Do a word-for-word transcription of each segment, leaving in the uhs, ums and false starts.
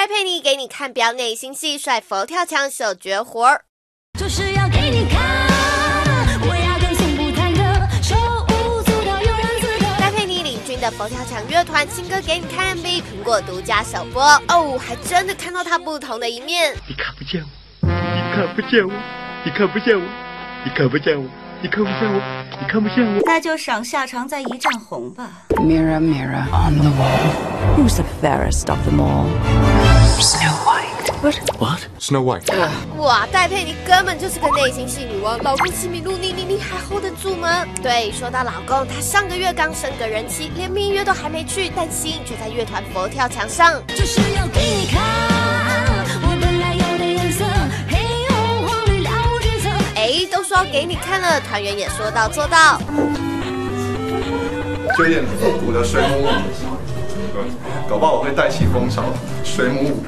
戴佩妮给你看飙内心戏，甩佛跳墙秀绝活儿。 就是要给你看，我压根从不忐忑，手舞足蹈悠然自得。 戴佩妮领军的佛跳墙乐团新歌给你看 M V， 苹果独家首播哦，还真的看到他不同的一面。 你看不见我，你看不见我，你看不见我，你看不见我，你看不见我，你看不见我。 那就赏下场再一战红吧。 Mirror, mirror on the wall, who's the fairest of them all? Snow White. What? What? Snow White. 哇，戴佩妮根本就是个内心戏女王，老公西米露，你你你还 hold 得住吗？对，说到老公，他上个月刚升个人妻，连蜜月都还没去，但心却在乐团佛跳墙上。 就是要给你看，我本来有的颜色，黑红黄绿两无决策。 哎，都说要给你看了，团员也说到做到。 就有点复古的水母舞，搞不好我会带起风潮，水母舞。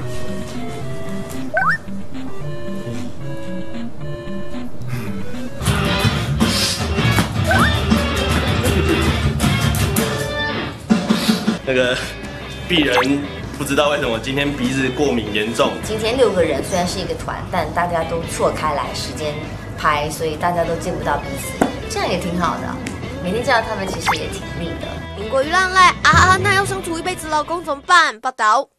那个鄙人不知道为什么今天鼻子过敏严重。 今天六个人虽然是一个团，但大家都错开来时间拍，所以大家都见不到彼此，这样也挺好的。每天见到他们其实也挺腻的。 民国娱乐来啊啊，那要相处一辈子老公怎么办？报道。